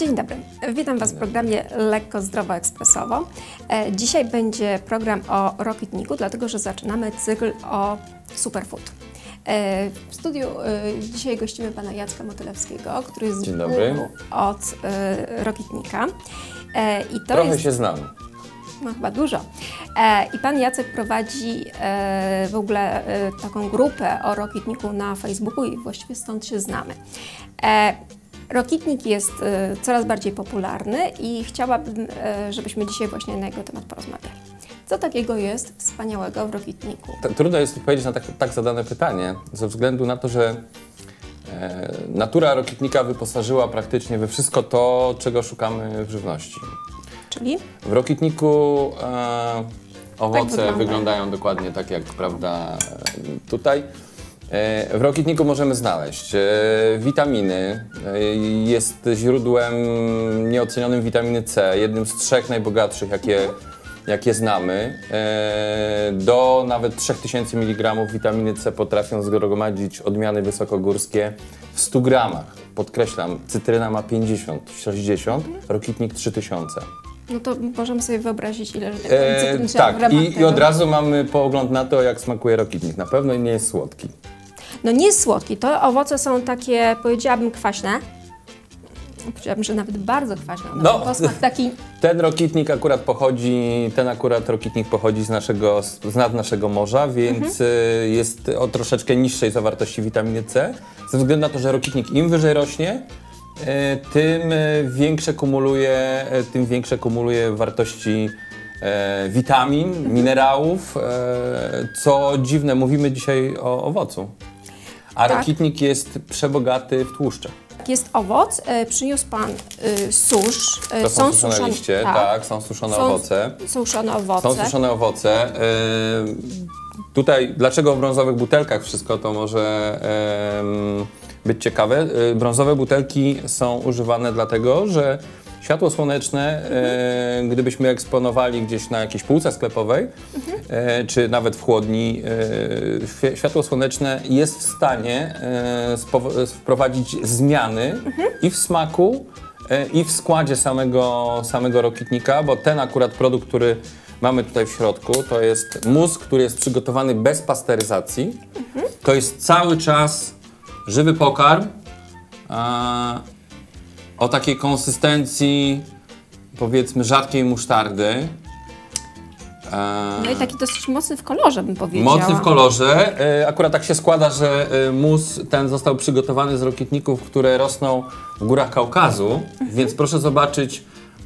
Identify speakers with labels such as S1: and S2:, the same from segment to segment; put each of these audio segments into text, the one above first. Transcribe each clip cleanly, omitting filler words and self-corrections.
S1: Dzień dobry, witam Was w programie Lekko Zdrowo Ekspresowo. Dzisiaj będzie program o rokitniku, dlatego że zaczynamy cykl o superfood. W studiu dzisiaj gościmy pana Jacka Motylewskiego, który jest guru od rokitnika.
S2: Trochę się znam.
S1: No chyba dużo. I pan Jacek prowadzi w ogóle taką grupę o rokitniku na Facebooku i właściwie stąd się znamy. Rokitnik jest coraz bardziej popularny i chciałabym, żebyśmy dzisiaj właśnie na jego temat porozmawiali. Co takiego jest wspaniałego w rokitniku?
S2: Trudno jest odpowiedzieć na tak zadane pytanie, ze względu na to, że natura rokitnika wyposażyła praktycznie we wszystko to, czego szukamy w żywności.
S1: Czyli?
S2: W rokitniku owoce wyglądają dokładnie tak jak, prawda, tutaj. W rokitniku możemy znaleźć witaminy, jest źródłem nieocenionym witaminy C, jednym z 3 najbogatszych, jakie znamy. Do nawet 3000 mg witaminy C potrafią zgromadzić odmiany wysokogórskie w 100 gramach. Podkreślam, cytryna ma 50, 60, rokitnik 3000.
S1: No to możemy sobie wyobrazić, ile cytryn trzeba
S2: tak, i od razu mamy pogląd na to, jak smakuje rokitnik. Na pewno nie jest słodki.
S1: No nie jest słodki, to owoce są takie, powiedziałabym, kwaśne. Powiedziałabym, że nawet bardzo kwaśne.
S2: No,
S1: posmak taki...
S2: ten rokitnik akurat pochodzi z nad naszego morza, więc jest o troszeczkę niższej zawartości witaminy C. Ze względu na to, że rokitnik im wyżej rośnie, tym większe kumuluje wartości witamin, minerałów. Co dziwne, mówimy dzisiaj o owocu. A rokitnik jest przebogaty w tłuszcze.
S1: Jest owoc, przyniósł pan susz.
S2: To są suszone liście, tak, są suszone owoce.
S1: Suszone owoce.
S2: Są suszone owoce. Tutaj, dlaczego w brązowych butelkach wszystko to może być ciekawe? Brązowe butelki są używane dlatego, że światło słoneczne, gdybyśmy eksponowali gdzieś na jakiejś półce sklepowej, czy nawet w chłodni, światło słoneczne jest w stanie wprowadzić zmiany i w smaku, i w składzie samego rokitnika, bo ten akurat produkt, który mamy tutaj w środku, to jest mus, który jest przygotowany bez pasteryzacji. To jest cały czas żywy pokarm. O takiej konsystencji, powiedzmy, rzadkiej musztardy.
S1: No i taki dosyć mocny w kolorze, bym powiedziała.
S2: Mocny w kolorze. Akurat tak się składa, że mus ten został przygotowany z rokitników, które rosną w górach Kaukazu, więc proszę zobaczyć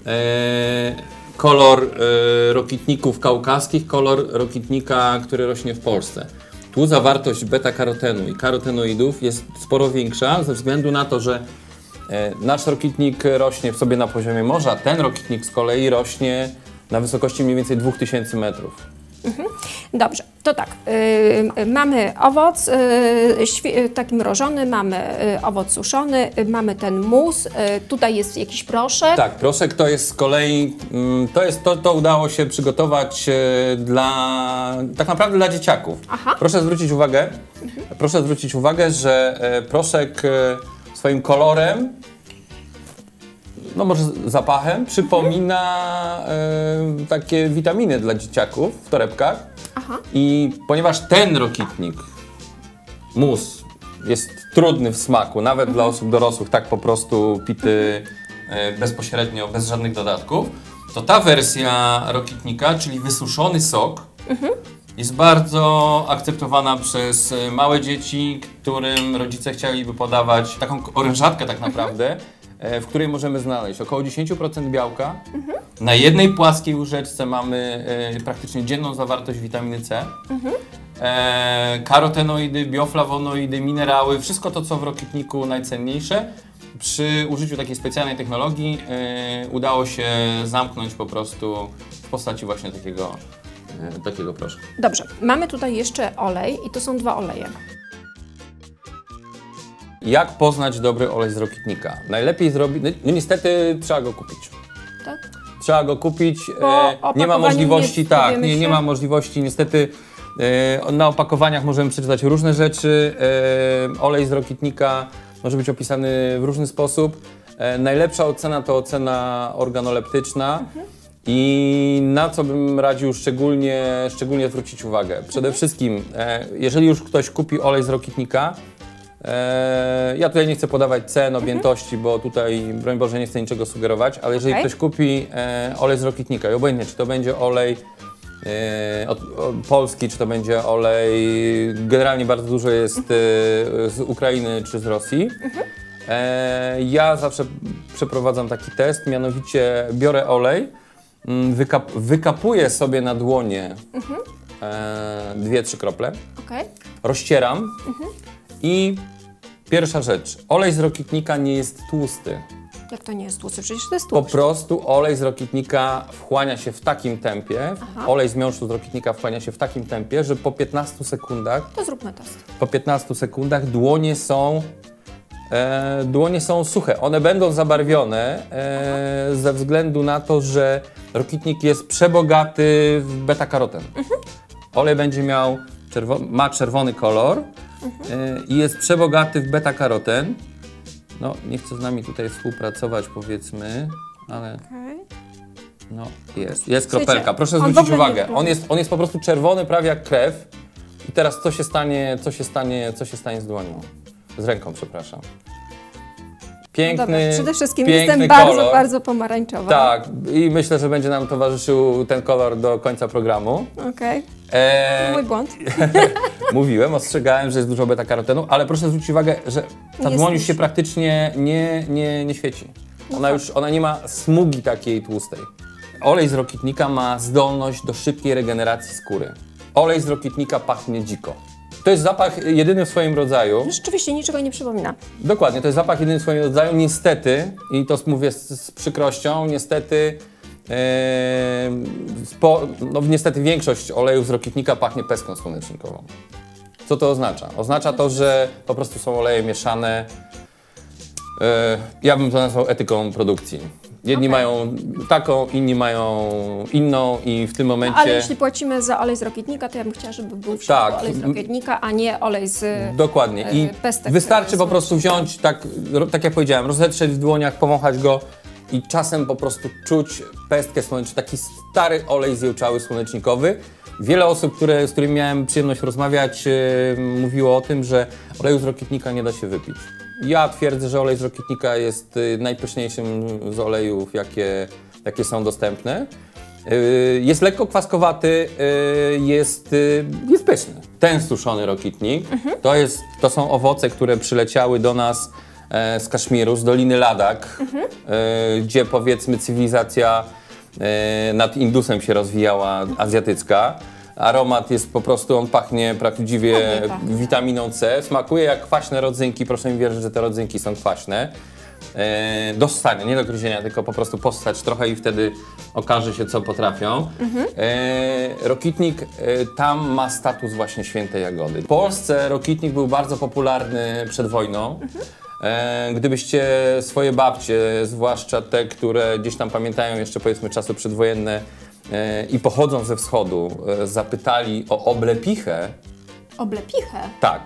S2: kolor rokitników kaukaskich, kolor rokitnika, który rośnie w Polsce. Tu zawartość beta-karotenu i karotenoidów jest sporo większa, ze względu na to, że nasz rokitnik rośnie sobie na poziomie morza, ten rokitnik z kolei rośnie na wysokości mniej więcej 2000 metrów.
S1: Dobrze, to tak, mamy owoc taki mrożony, mamy owoc suszony, mamy ten mus, tutaj jest jakiś proszek.
S2: Tak, proszek to jest z kolei, to udało się przygotować tak naprawdę dla dzieciaków.
S1: Aha.
S2: Proszę zwrócić uwagę, że proszek swoim kolorem, no może zapachem, przypomina takie witaminy dla dzieciaków w torebkach.
S1: Aha.
S2: I ponieważ ten rokitnik, mus, jest trudny w smaku, nawet dla osób dorosłych, tak po prostu pity bezpośrednio, bez żadnych dodatków, to ta wersja rokitnika, czyli wysuszony sok, jest bardzo akceptowana przez małe dzieci, którym rodzice chcieliby podawać taką orężatkę tak naprawdę, w której możemy znaleźć około 10% białka. Na jednej płaskiej łyżeczce mamy praktycznie dzienną zawartość witaminy C, karotenoidy, bioflawonoidy, minerały, wszystko to, co w rokitniku najcenniejsze. Przy użyciu takiej specjalnej technologii udało się zamknąć po prostu w postaci właśnie takiego proszku.
S1: Dobrze, mamy tutaj jeszcze olej i to są 2 oleje.
S2: Jak poznać dobry olej z rokitnika? Najlepiej zrobić, no niestety trzeba go kupić.
S1: Tak?
S2: Trzeba go kupić, nie ma możliwości, nie ma możliwości niestety. Na opakowaniach możemy przeczytać różne rzeczy, olej z rokitnika może być opisany w różny sposób. Najlepsza ocena to ocena organoleptyczna i na co bym radził szczególnie zwrócić uwagę. Przede wszystkim, jeżeli już ktoś kupi olej z Rokitnika, ja tutaj nie chcę podawać cen, objętości, bo tutaj, broń Boże, nie chcę niczego sugerować, ale jeżeli ktoś kupi olej z Rokitnika i obojętnie, czy to będzie olej polski, czy to będzie olej, generalnie bardzo dużo jest z Ukrainy czy z Rosji. Ja zawsze przeprowadzam taki test, mianowicie biorę olej, wykapuję sobie na dłonie 2-3 krople, rozcieram i pierwsza rzecz, olej z Rokitnika nie jest tłusty.
S1: Jak to nie jest tłusty? Przecież to jest
S2: Po
S1: tłuszcz.
S2: prostu olej z Rokitnika wchłania się w takim tempie, olej z miąższu z Rokitnika wchłania się w takim tempie, że po 15 sekundach,
S1: To zróbmy test.
S2: dłonie są suche. One będą zabarwione ze względu na to, że Rokitnik jest przebogaty w beta-karoten. Olej będzie miał ma czerwony kolor i jest przebogaty w beta-karoten. No, nie chce z nami tutaj współpracować, powiedzmy, ale no, jest kropelka. Proszę zwrócić uwagę, on jest po prostu czerwony, prawie jak krew. I teraz co się stanie z dłonią? Z ręką, przepraszam. Piękny,
S1: Dobra, przede wszystkim
S2: piękny
S1: jestem
S2: kolor.
S1: bardzo pomarańczowa.
S2: Tak, i myślę, że będzie nam towarzyszył ten kolor do końca programu.
S1: Okej. Mój błąd.
S2: Mówiłem, ostrzegałem, że jest dużo beta-karotenu, ale proszę zwrócić uwagę, że ta dłoń już się praktycznie nie świeci. Ona nie ma smugi takiej tłustej. Olej z Rokitnika ma zdolność do szybkiej regeneracji skóry. Olej z Rokitnika pachnie dziko. To jest zapach jedyny w swoim rodzaju.
S1: Rzeczywiście niczego nie przypomina.
S2: Dokładnie, to jest zapach jedyny w swoim rodzaju. Niestety, i to mówię z przykrością, niestety, niestety większość olejów z Rokitnika pachnie pestką słonecznikową. Co to oznacza? Oznacza to, że po prostu są oleje mieszane. Ja bym to nazwał etyką produkcji. Jedni mają taką, inni mają inną i w tym momencie...
S1: Ale jeśli płacimy za olej z Rokitnika, to ja bym chciała, żeby był w środku olej z Rokitnika, a nie olej z
S2: Dokładnie. I
S1: pestek.
S2: Wystarczy po prostu wziąć, tak jak powiedziałem, rozetrzeć w dłoniach, powąchać go i czasem po prostu czuć pestkę słonecznikową, taki stary olej zjełczały słonecznikowy. Wiele osób, z którymi miałem przyjemność rozmawiać, mówiło o tym, że oleju z Rokitnika nie da się wypić. Ja twierdzę, że olej z Rokitnika jest najpyszniejszym z olejów, jakie są dostępne. Jest lekko kwaskowaty, jest pyszny. Ten suszony Rokitnik to są owoce, które przyleciały do nas z Kaszmiru, z Doliny Ladak, gdzie powiedzmy cywilizacja nad Indusem się rozwijała, azjatycka. Aromat jest po prostu, on pachnie prawdziwie witaminą C. Smakuje jak kwaśne rodzynki, proszę mi wierzyć, że te rodzynki są kwaśne. Do ssania, nie do gryzienia, tylko po prostu possać trochę i wtedy okaże się, co potrafią. Rokitnik tam ma status właśnie świętej jagody. W Polsce Rokitnik był bardzo popularny przed wojną. Gdybyście swoje babcie, zwłaszcza te, które gdzieś tam pamiętają jeszcze powiedzmy czasy przedwojenne i pochodzą ze wschodu, zapytali o oblepichę.
S1: Oblepichę?
S2: Tak.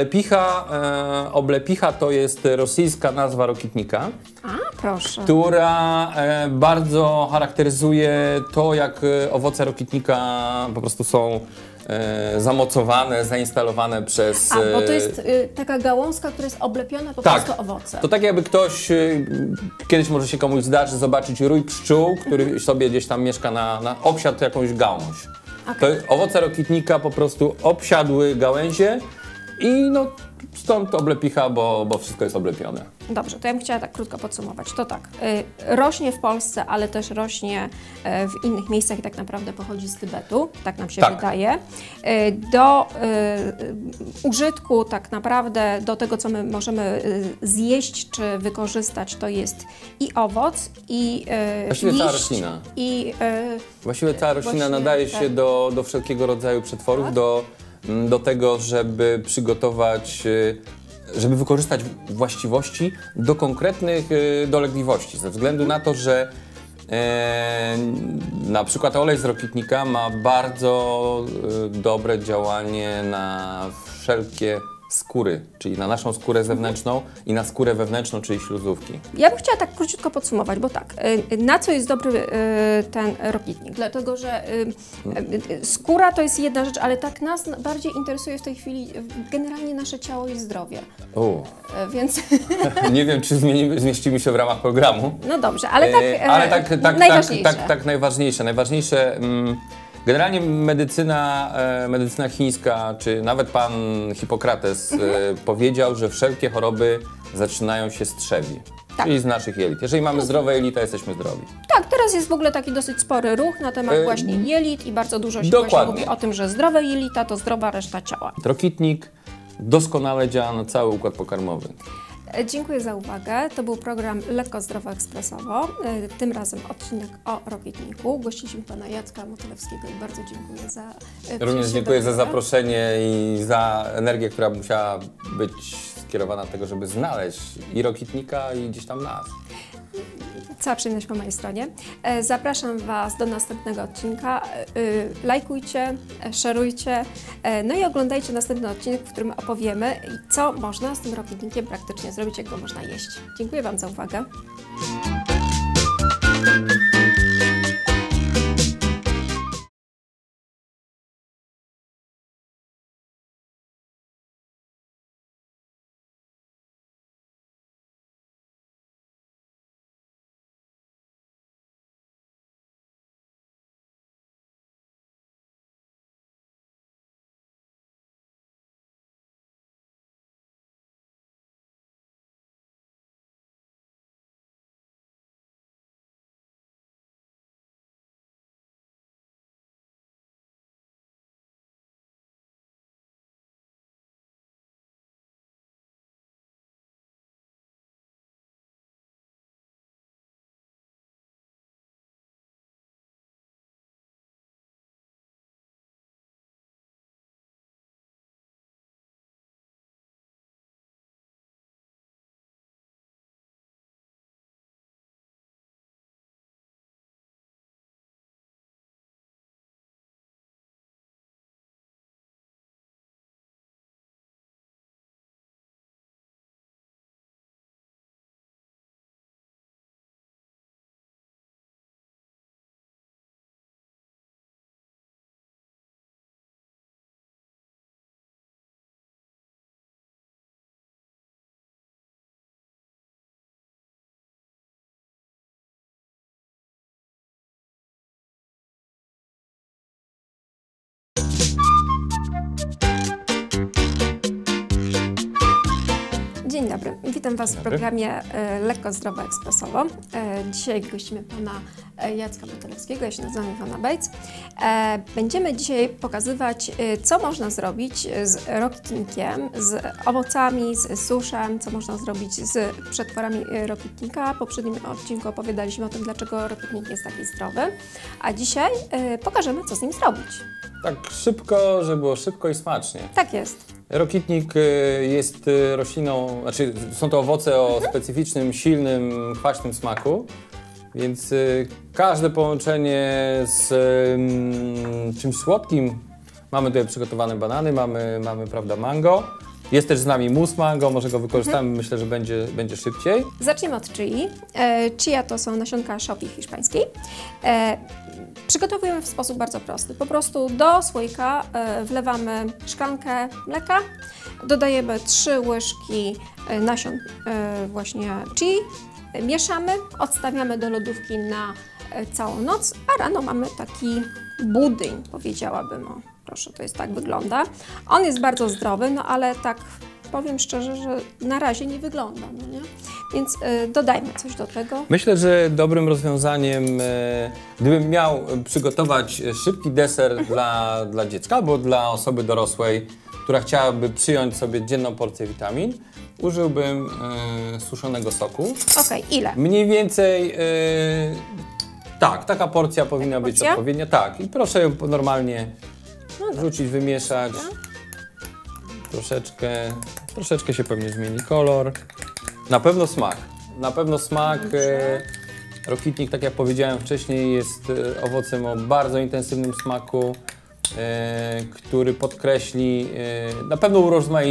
S2: Oblepicha to jest rosyjska nazwa Rokitnika,
S1: proszę.
S2: która bardzo charakteryzuje to, jak owoce Rokitnika po prostu są zamocowane, zainstalowane przez...
S1: bo to jest taka gałązka, która jest oblepiona po prostu owocem.
S2: To tak jakby ktoś, kiedyś może się komuś zdarzy zobaczyć rój pszczół, który sobie gdzieś tam mieszka obsiadł jakąś gałąź. To owoce Rokitnika po prostu obsiadły gałęzie i stąd oblepicha, bo wszystko jest oblepione.
S1: Dobrze, to ja bym chciała tak krótko podsumować. To tak, rośnie w Polsce, ale też rośnie w innych miejscach i tak naprawdę pochodzi z Tybetu, tak nam się wydaje. Do użytku tak naprawdę, do tego co my możemy zjeść czy wykorzystać, to jest i owoc, i
S2: właściwie
S1: liść,
S2: cała roślina. Właściwie cała roślina nadaje się do wszelkiego rodzaju przetworów, do tego, żeby przygotować, żeby wykorzystać właściwości do konkretnych dolegliwości. Ze względu na to, że na przykład olej z Rokitnika ma bardzo dobre działanie na wszelkie skóry, czyli na naszą skórę zewnętrzną i na skórę wewnętrzną, czyli śluzówki.
S1: Ja bym chciała tak króciutko podsumować, bo tak, na co jest dobry ten rokitnik? Dlatego, że skóra to jest jedna rzecz, ale tak nas bardziej interesuje w tej chwili generalnie nasze ciało i zdrowie. Więc...
S2: Nie wiem, czy zmieścimy się w ramach programu.
S1: No dobrze, ale tak, najważniejsze.
S2: Tak, najważniejsze. Generalnie medycyna chińska, czy nawet pan Hipokrates powiedział, że wszelkie choroby zaczynają się z trzewi, czyli z naszych jelit. Jeżeli mamy zdrowe jelita, jesteśmy zdrowi.
S1: Tak, teraz jest w ogóle taki dosyć spory ruch na temat właśnie jelit i bardzo dużo się właśnie mówi o tym, że zdrowe jelita to zdrowa reszta ciała.
S2: Rokitnik doskonale działa na cały układ pokarmowy.
S1: Dziękuję za uwagę. To był program Lekko Zdrowo Ekspresowo. Tym razem odcinek o rokitniku. Gościliśmy pana Jacka Motylewskiego i bardzo dziękuję za
S2: Również dziękuję za zaproszenie i za energię, która musiała być skierowana do tego, żeby znaleźć i rokitnika, i gdzieś tam nas.
S1: Cała przyjemność po mojej stronie. Zapraszam Was do następnego odcinka. Lajkujcie, szerujcie, no i oglądajcie następny odcinek, w którym opowiemy, co można z tym rokitnikiem praktycznie zrobić, jak go można jeść. Dziękuję Wam za uwagę. Dzień dobry, witam Was w programie Lekko Zdrowo Ekspresowo. Dzisiaj gościmy pana Jacka Motylewskiego, ja się nazywam Iwona Bejc. Będziemy dzisiaj pokazywać, co można zrobić z rokitnikiem, z owocami, z suszem, co można zrobić z przetworami rokitnika. W poprzednim odcinku opowiadaliśmy o tym, dlaczego rokitnik jest taki zdrowy, a dzisiaj pokażemy, co z nim zrobić.
S2: Tak szybko, żeby było szybko i smacznie.
S1: Tak jest.
S2: Rokitnik jest rośliną, znaczy są to owoce o specyficznym, silnym, kwaśnym smaku, więc każde połączenie z czymś słodkim, mamy tutaj przygotowane banany, mamy prawda, mango, jest też z nami mus mango, może go wykorzystamy, myślę, że będzie szybciej.
S1: Zaczniemy od chili. Chia to są nasionka szopki hiszpańskiej. Przygotowujemy w sposób bardzo prosty. Po prostu do słoika wlewamy szklankę mleka, dodajemy 3 łyżki nasion właśnie chii, mieszamy, odstawiamy do lodówki na całą noc, a rano mamy taki budyń, powiedziałabym. O, proszę, to jest tak wygląda. On jest bardzo zdrowy, no ale tak powiem szczerze, że na razie nie wygląda, no nie? Więc dodajmy coś do tego.
S2: Myślę, że dobrym rozwiązaniem, gdybym miał przygotować szybki deser dla dziecka albo dla osoby dorosłej, która chciałaby przyjąć sobie dzienną porcję witamin, użyłbym suszonego soku.
S1: Okej, ile?
S2: Mniej więcej, tak, taka porcja powinna być odpowiednia. Tak, i proszę ją normalnie wrzucić, wymieszać. Troszeczkę się pewnie zmieni kolor. Na pewno smak. Na pewno smak. Rokitnik, tak jak powiedziałem wcześniej, jest owocem o bardzo intensywnym smaku. który podkreśli, na pewno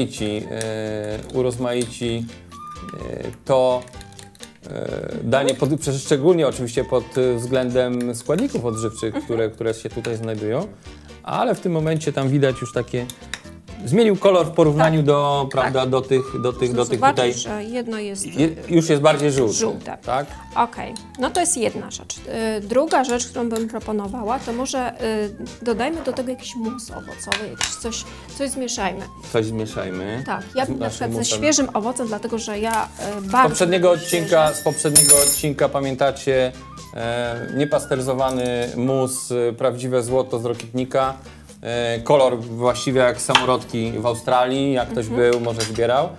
S2: urozmaici to danie, szczególnie oczywiście pod względem składników odżywczych, które się tutaj znajdują, ale w tym momencie tam widać już takie, zmienił kolor w porównaniu do, prawda, do tych tutaj.
S1: Że jedno jest
S2: już jest bardziej żółte.
S1: żółte.
S2: Tak?
S1: Okej, no to jest jedna rzecz. Druga rzecz, którą bym proponowała, to może dodajmy do tego jakiś mus owocowy, coś zmieszajmy.
S2: Coś zmieszajmy.
S1: Tak, ja bym na przykład ze świeżym owocem, dlatego że ja
S2: Z
S1: bardzo
S2: poprzedniego odcinka pamiętacie niepasteryzowany mus, prawdziwe złoto z Rokitnika. Kolor właściwie jak samorodki w Australii, jak ktoś był, może zbierał.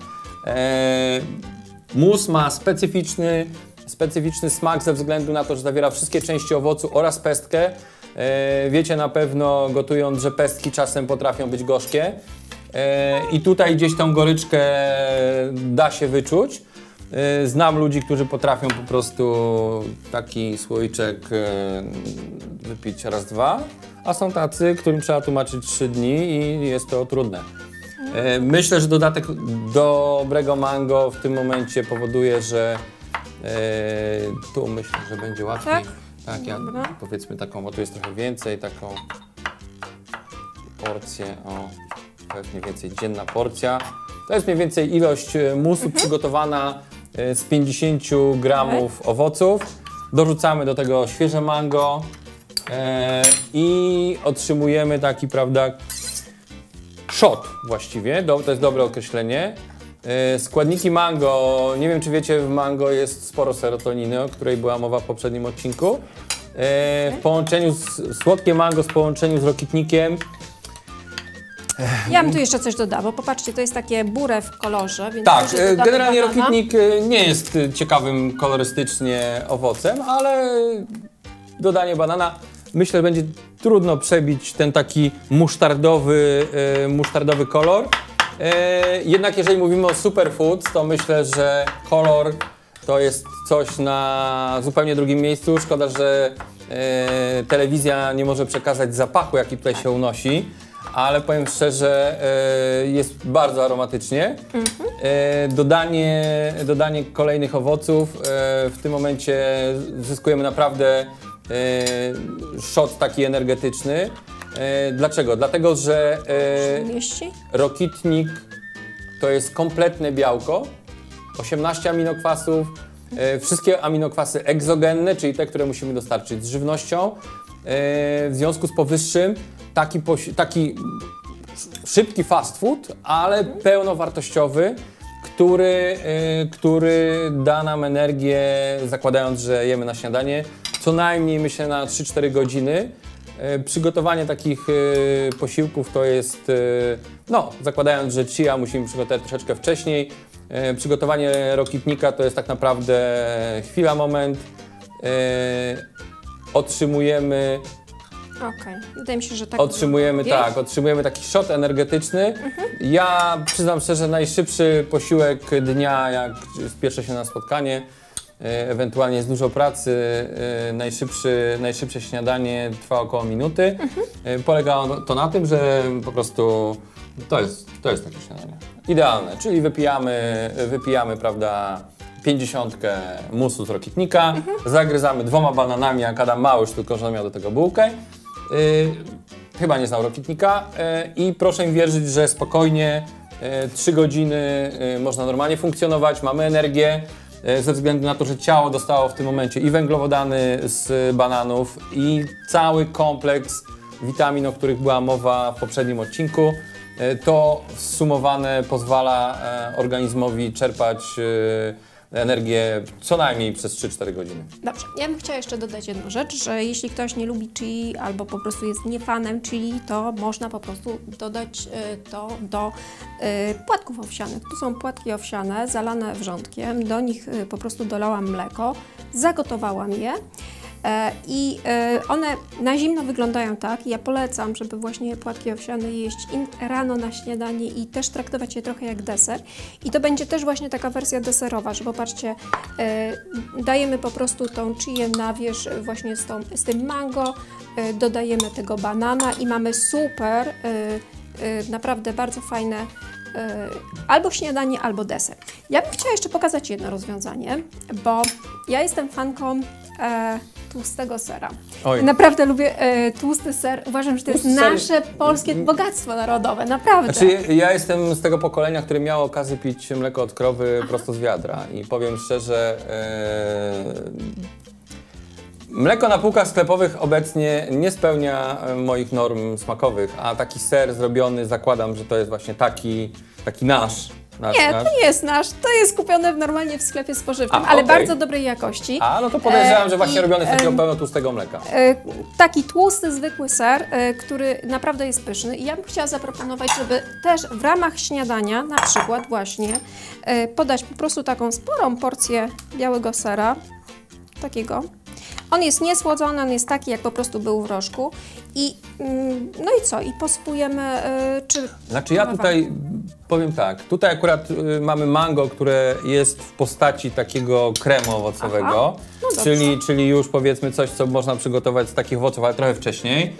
S2: Mus ma specyficzny smak ze względu na to, że zawiera wszystkie części owocu oraz pestkę. Wiecie na pewno, gotując, że pestki czasem potrafią być gorzkie. I tutaj gdzieś tą goryczkę da się wyczuć. Znam ludzi, którzy potrafią po prostu taki słoiczek wypić raz, dwa, a są tacy, którym trzeba tłumaczyć 3 dni i jest to trudne. Myślę, że dodatek dobrego mango w tym momencie powoduje, że tu myślę, że będzie łatwiej. Tak, ja powiedzmy taką, bo tu jest trochę więcej, taką porcję, to jest mniej więcej dzienna porcja. To jest mniej więcej ilość musu przygotowana z 50 gramów owoców. Dorzucamy do tego świeże mango i otrzymujemy taki, prawda, shot właściwie, to jest dobre określenie. Składniki mango, nie wiem czy wiecie, w mango jest sporo serotoniny, o której była mowa w poprzednim odcinku. W połączeniu słodkie mango w połączeniu z Rokitnikiem.
S1: Ja bym tu jeszcze coś dodała, bo popatrzcie, to jest takie burę w kolorze. Więc
S2: tak, generalnie Rokitnik nie jest ciekawym kolorystycznie owocem, ale dodanie banana, myślę, będzie trudno przebić ten taki musztardowy kolor. Jednak jeżeli mówimy o superfoods, to myślę, że kolor to jest coś na zupełnie drugim miejscu. Szkoda, że telewizja nie może przekazać zapachu, jaki tutaj się unosi. Ale powiem szczerze, jest bardzo aromatycznie. Dodanie kolejnych owoców, w tym momencie zyskujemy naprawdę shot taki energetyczny. Dlaczego? Dlatego, że Rokitnik to jest kompletne białko, 18 aminokwasów, wszystkie aminokwasy egzogenne, czyli te, które musimy dostarczyć z żywnością. W związku z powyższym taki szybki fast food, ale pełnowartościowy, który da nam energię, zakładając, że jemy na śniadanie, co najmniej myślę na 3-4 godziny. Przygotowanie takich posiłków to jest, no zakładając, że chia musimy przygotować troszeczkę wcześniej, przygotowanie Rokitnika to jest tak naprawdę chwila, moment. Otrzymujemy
S1: wydaje mi się, że tak.
S2: Otrzymujemy taki shot energetyczny. Ja przyznam szczerze, najszybszy posiłek dnia, jak spieszę się na spotkanie, ewentualnie jest dużo pracy, najszybsze śniadanie trwa około minuty. Polega to na tym, że po prostu to jest takie śniadanie idealne, czyli wypijamy, prawda, 50 musu z Rokitnika, zagryzamy 2 bananami, jak Adam Małysz, tylko że on miał do tego bułkę. Chyba nie znał Rokitnika i proszę mi wierzyć, że spokojnie 3 godziny można normalnie funkcjonować, mamy energię, ze względu na to, że ciało dostało w tym momencie i węglowodany z bananów i cały kompleks witamin, o których była mowa w poprzednim odcinku. To zsumowane pozwala organizmowi czerpać energię co najmniej przez 3-4 godziny.
S1: Dobrze, ja bym chciała jeszcze dodać jedną rzecz, że jeśli ktoś nie lubi chili albo po prostu jest nie fanem chili, to można po prostu dodać to do płatków owsianych. Tu są płatki owsiane zalane wrzątkiem, do nich po prostu dolałam mleko, zagotowałam je I one na zimno wyglądają tak. Ja polecam, żeby właśnie płatki owsiane jeść rano na śniadanie i też traktować je trochę jak deser. I to będzie też właśnie taka wersja deserowa, że popatrzcie, dajemy po prostu tą chię na wierzch właśnie z tym mango, dodajemy tego banana i mamy super, naprawdę bardzo fajne albo śniadanie, albo deser. Ja bym chciała jeszcze pokazać jedno rozwiązanie, bo ja jestem fanką tłustego sera.
S2: Oj.
S1: Naprawdę lubię tłusty ser. Uważam, że to jest nasze polskie bogactwo narodowe, naprawdę.
S2: Znaczy, ja jestem z tego pokolenia, które miało okazję pić mleko od krowy prosto z wiadra i powiem szczerze, mleko na półkach sklepowych obecnie nie spełnia moich norm smakowych, a taki ser zrobiony, zakładam, że to jest właśnie taki nasz.
S1: Nie, to nie jest nasz, to jest kupione normalnie w sklepie spożywczym, ale bardzo dobrej jakości.
S2: No to podejrzewam, że właśnie robiony z takiego pełno tłustego mleka.
S1: Taki tłusty, zwykły ser, który naprawdę jest pyszny i ja bym chciała zaproponować, żeby też w ramach śniadania na przykład właśnie podać po prostu taką sporą porcję białego sera, takiego. On jest niesłodzony, on jest taki, jak po prostu był w rożku. No i co? I posypujemy,
S2: Znaczy ja tutaj powiem tak, tutaj akurat mamy mango, które jest w postaci takiego kremu owocowego,
S1: no
S2: czyli już powiedzmy coś, co można przygotować z takich owoców, ale trochę wcześniej.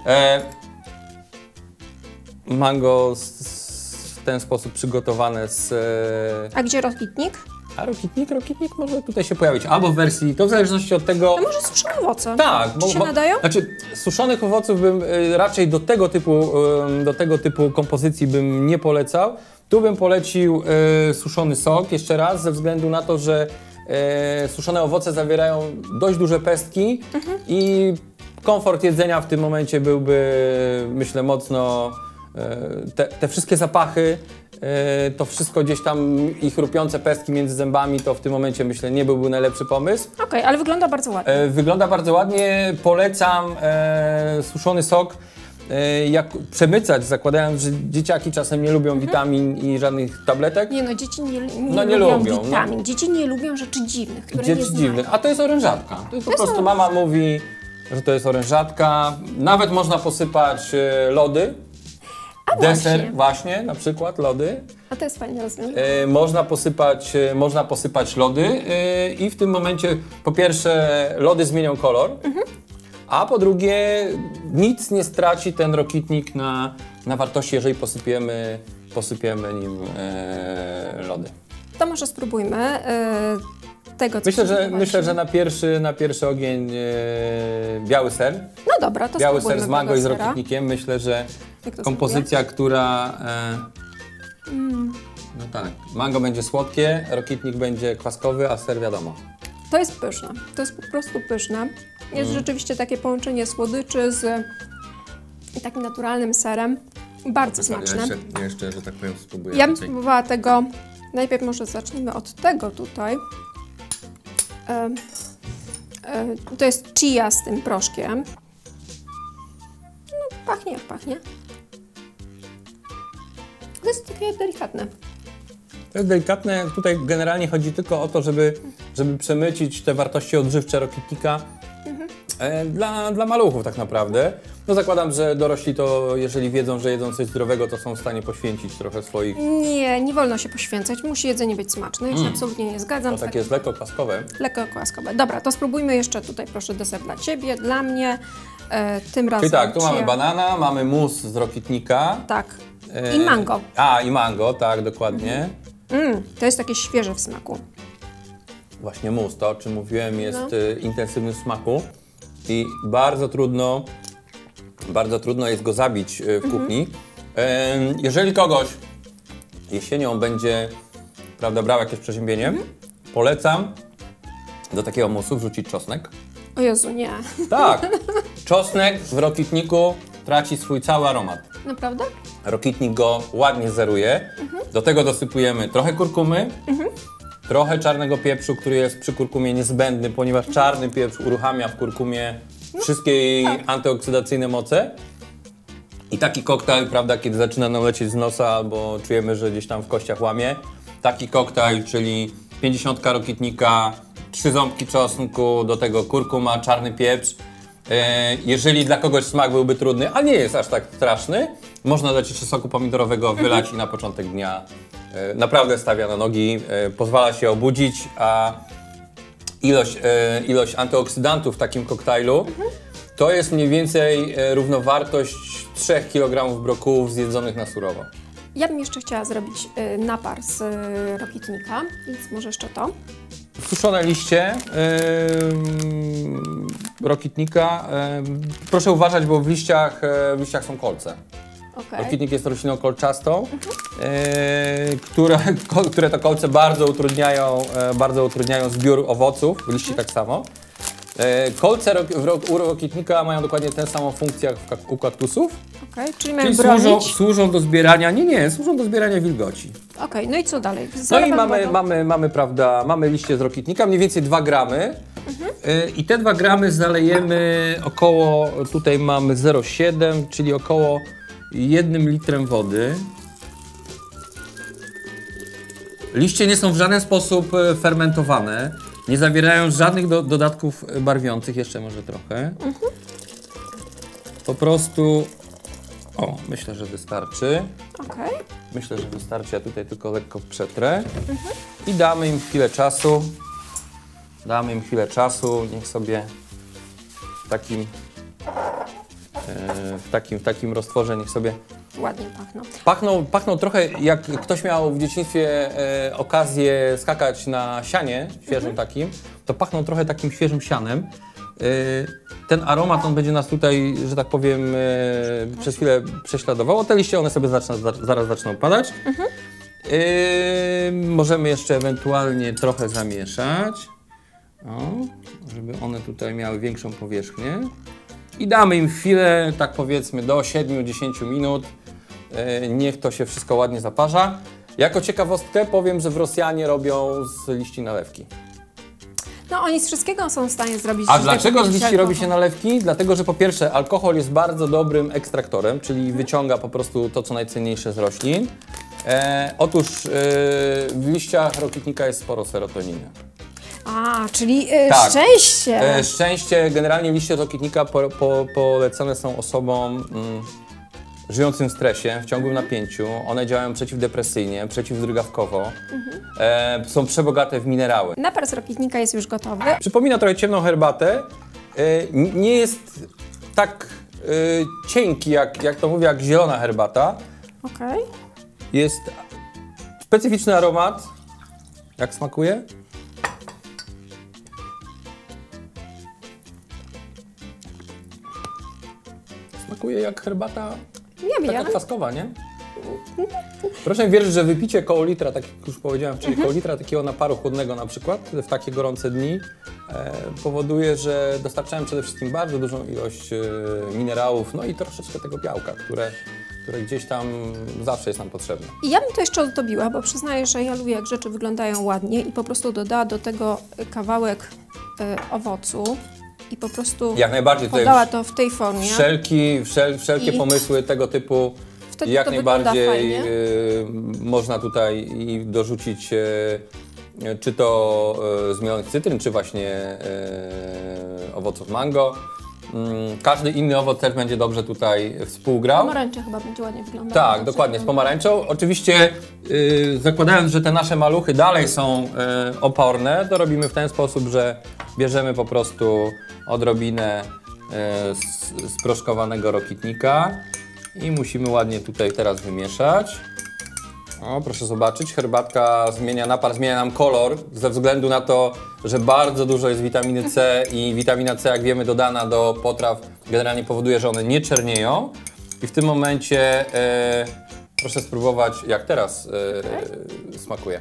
S2: Mango w ten sposób przygotowane z...
S1: A gdzie rokitnik?
S2: A rokitnik może tutaj się pojawić, albo w wersji, to w zależności od tego...
S1: To może suszone owoce.
S2: Tak.
S1: Czy się nadają?
S2: Znaczy, suszonych owoców bym raczej do tego typu kompozycji bym nie polecał. Tu bym polecił suszony sok, jeszcze raz, ze względu na to, że suszone owoce zawierają dość duże pestki i komfort jedzenia w tym momencie byłby, myślę, mocno... Te wszystkie zapachy, to wszystko gdzieś tam i chrupiące pestki między zębami, to w tym momencie myślę nie byłby najlepszy pomysł.
S1: Okej, ale wygląda bardzo ładnie.
S2: Wygląda bardzo ładnie, polecam suszony sok jak przemycać, zakładając, że dzieciaki czasem nie lubią witamin i żadnych tabletek.
S1: Nie no, dzieci nie lubią witamin,
S2: no.
S1: Dzieci nie lubią rzeczy dziwnych, które nie znają.
S2: A to jest orężatka. To jest po prostu mama mówi, że to jest orężatka. Nawet można posypać lody. Deser właśnie, na przykład lody.
S1: A to jest fajne rozwiązanie.
S2: Można posypać lody i w tym momencie po pierwsze lody zmienią kolor, a po drugie nic nie straci ten rokitnik na wartości, jeżeli posypiemy nim lody.
S1: To może spróbujmy tego, co
S2: Myślę, że na pierwszy ogień biały ser.
S1: No dobra, to
S2: biały ser z mango i z rokitnikiem. Myślę, że kompozycja, która... No tak, mango będzie słodkie, rokitnik będzie kwaskowy, a ser wiadomo.
S1: To jest pyszne, to jest po prostu pyszne. Jest rzeczywiście takie połączenie słodyczy z takim naturalnym serem. Bardzo smaczne.
S2: Ja jeszcze, że tak powiem, spróbuję.
S1: Ja bym spróbowała tego, najpierw może zacznijmy od tego tutaj. To jest chia z tym proszkiem. No, pachnie jak pachnie. To jest takie delikatne.
S2: To jest delikatne. Tutaj generalnie chodzi tylko o to, żeby przemycić te wartości odżywcze rokitnika dla maluchów tak naprawdę. No zakładam, że dorośli to, jeżeli wiedzą, że jedzą coś zdrowego, to są w stanie poświęcić trochę swoich...
S1: Nie wolno się poświęcać. Musi jedzenie być smaczne. Ja się absolutnie nie zgadzam.
S2: To takie jest lekko kwaskowe.
S1: Lekko kwaskowe. Dobra, to spróbujmy jeszcze tutaj, proszę, deser dla Ciebie, dla mnie. Tym razem.
S2: Czyli tak, tu mamy banana, mamy mus z rokitnika.
S1: Tak. I mango.
S2: I mango, tak, dokładnie.
S1: To jest takie świeże w smaku.
S2: Właśnie mus, to o czym mówiłem, jest intensywny w smaku i bardzo trudno jest go zabić w kuchni. Jeżeli kogoś jesienią będzie, prawda, brał jakieś przeziębienie, polecam do takiego musu wrzucić czosnek.
S1: O Jezu, nie.
S2: Tak, czosnek w rokitniku traci swój cały aromat.
S1: Naprawdę?
S2: Rokitnik go ładnie zeruje. Do tego dosypujemy trochę kurkumy, trochę czarnego pieprzu, który jest przy kurkumie niezbędny, ponieważ czarny pieprz uruchamia w kurkumie wszystkie jej antyoksydacyjne moce. I taki koktajl, prawda, kiedy zaczyna nam lecieć z nosa albo czujemy, że gdzieś tam w kościach łamie, taki koktajl, czyli 50 rokitnika, 3 ząbki czosnku, do tego kurkuma, czarny pieprz. Jeżeli dla kogoś smak byłby trudny, a nie jest aż tak straszny, można dać jeszcze soku pomidorowego, wylać i na początek dnia naprawdę stawia na nogi, pozwala się obudzić, a ilość antyoksydantów w takim koktajlu to jest mniej więcej równowartość 3 kg brokułów zjedzonych na surowo.
S1: Ja bym jeszcze chciała zrobić napar z rokitnika, więc może jeszcze to.
S2: Suszone liście rokitnika. Proszę uważać, bo w liściach są kolce.
S1: Okay.
S2: Rokitnik jest rośliną kolczastą, które to kolce bardzo utrudniają zbiór owoców, w liści tak samo. Kolce u rokitnika mają dokładnie tę samą funkcję jak u kaktusów.
S1: Okay, czyli mają bronić?
S2: Służą do zbierania, służą do zbierania wilgoci.
S1: Okej, no i co dalej?
S2: No i mamy liście z rokitnika, mniej więcej 2 gramy. I te 2 gramy zalejemy około, tutaj mamy 0,7, czyli około 1 litrem wody. Liście nie są w żaden sposób fermentowane, nie zawierają żadnych dodatków barwiących, jeszcze może trochę. Po prostu, myślę, że wystarczy.
S1: Okay.
S2: Myślę, że wystarczy, ja tutaj tylko lekko przetrę. I damy im chwilę czasu. Niech sobie w takim roztworze, niech sobie
S1: ładnie pachną.
S2: Pachną trochę, jak ktoś miał w dzieciństwie okazję skakać na sianie świeżym takim, to pachną trochę takim świeżym sianem. Ten aromat, on będzie nas tutaj, że tak powiem, przez chwilę prześladował. Te liście, one sobie zaraz zaczną padać. Możemy jeszcze ewentualnie trochę zamieszać, żeby one tutaj miały większą powierzchnię. I damy im chwilę, tak powiedzmy do 7-10 minut. Niech to się wszystko ładnie zaparza. Jako ciekawostkę powiem, że Rosjanie robią z liści nalewki.
S1: No oni z wszystkiego są w stanie zrobić.
S2: A dlaczego z liści robi się nalewki? Dlatego, że po pierwsze alkohol jest bardzo dobrym ekstraktorem, czyli wyciąga po prostu to, co najcenniejsze z roślin. Otóż w liściach rokitnika jest sporo serotoniny.
S1: A, czyli
S2: tak.
S1: Szczęście!
S2: Szczęście, generalnie liście rokitnika polecane są osobom żyjącym w stresie, w ciągłym napięciu. One działają przeciwdepresyjnie, przeciwdrgawkowo. Są przebogate w minerały.
S1: Napar z rokitnika jest już gotowy.
S2: Przypomina trochę ciemną herbatę. Nie jest tak cienki, jak to mówię, jak zielona herbata.
S1: Okej.
S2: Jest specyficzny aromat. Jak smakuje? Smakuje jak herbata taka kwaskowa, nie? Proszę mi wierzyć, że wypicie koło litra, tak jak już powiedziałem wcześniej, koło litra takiego naparu chłodnego na przykład w takie gorące dni powoduje, że dostarczałem przede wszystkim bardzo dużą ilość minerałów, no i troszeczkę tego białka, które gdzieś tam zawsze jest nam potrzebne.
S1: I ja bym to jeszcze ozdobiła, bo przyznaję, że ja lubię, jak rzeczy wyglądają ładnie i po prostu dodała do tego kawałek owocu. I po prostu
S2: jak najbardziej
S1: podała to w tej formie.
S2: Wszelkie pomysły tego typu
S1: wtedy
S2: jak
S1: to
S2: najbardziej można tutaj dorzucić czy to zmielonych cytryn, czy właśnie owoców mango. Każdy inny owoc też będzie dobrze tutaj współgrał.
S1: Pomarańcza chyba będzie ładnie wyglądała.
S2: Tak, dokładnie, z pomarańczą. Oczywiście zakładając, że te nasze maluchy dalej są oporne, to robimy w ten sposób, że bierzemy po prostu odrobinę sproszkowanego rokitnika i musimy ładnie tutaj teraz wymieszać. O, proszę zobaczyć, herbatka napar zmienia nam kolor ze względu na to, że bardzo dużo jest witaminy C i witamina C, jak wiemy, dodana do potraw generalnie powoduje, że one nie czernieją. I w tym momencie proszę spróbować, jak teraz smakuje.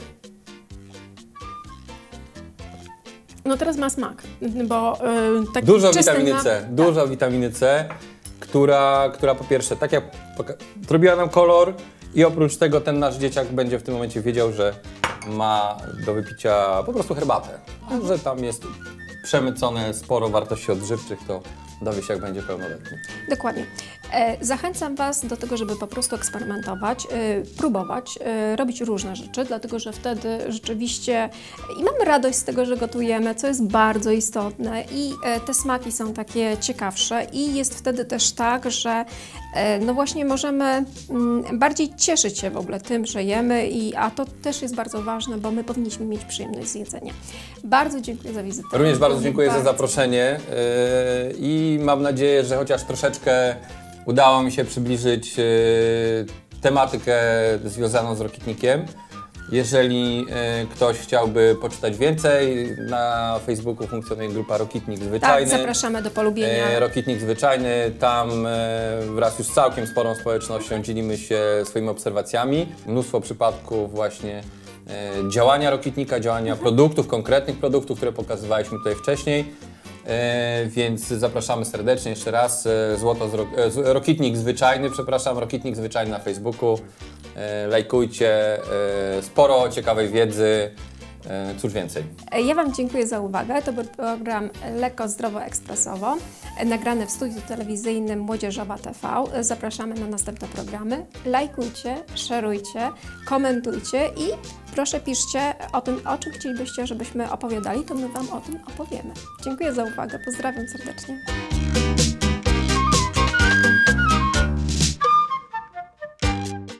S1: No teraz ma smak, bo taki
S2: dużo witaminy C, dużo witaminy C, która po pierwsze, tak jak zrobiła nam kolor i oprócz tego ten nasz dzieciak będzie w tym momencie wiedział, że ma do wypicia po prostu herbatę. A że tam jest przemycone sporo wartości odżywczych, dowie się, jak będzie pełnoletni.
S1: Dokładnie. Zachęcam Was do tego, żeby po prostu eksperymentować, próbować, robić różne rzeczy, dlatego że wtedy rzeczywiście i mamy radość z tego, że gotujemy, co jest bardzo istotne i te smaki są takie ciekawsze i jest wtedy też tak, że no właśnie możemy bardziej cieszyć się w ogóle tym, że jemy, a to też jest bardzo ważne, bo my powinniśmy mieć przyjemność z jedzenia. Bardzo dziękuję za wizytę.
S2: Również bardzo dziękuję za zaproszenie i mam nadzieję, że chociaż troszeczkę udało mi się przybliżyć tematykę związaną z Rokitnikiem. Jeżeli ktoś chciałby poczytać więcej, na Facebooku funkcjonuje grupa Rokitnik Zwyczajny.
S1: Tak, zapraszamy do polubienia.
S2: Rokitnik Zwyczajny, tam wraz już z całkiem sporą społecznością dzielimy się swoimi obserwacjami. Mnóstwo przypadków właśnie działania Rokitnika, działania produktów, konkretnych produktów, które pokazywaliśmy tutaj wcześniej. Więc zapraszamy serdecznie jeszcze raz. Rokitnik Zwyczajny, przepraszam, Rokitnik Zwyczajny na Facebooku. Lajkujcie, sporo ciekawej wiedzy, cóż więcej.
S1: Ja Wam dziękuję za uwagę. To był program Lekko, Zdrowo, Ekspresowo, nagrany w studiu telewizyjnym Młodzieżowa TV. Zapraszamy na następne programy. Lajkujcie, szerujcie, komentujcie i proszę piszcie o tym, o czym chcielibyście, żebyśmy opowiadali, to my Wam o tym opowiemy. Dziękuję za uwagę. Pozdrawiam serdecznie.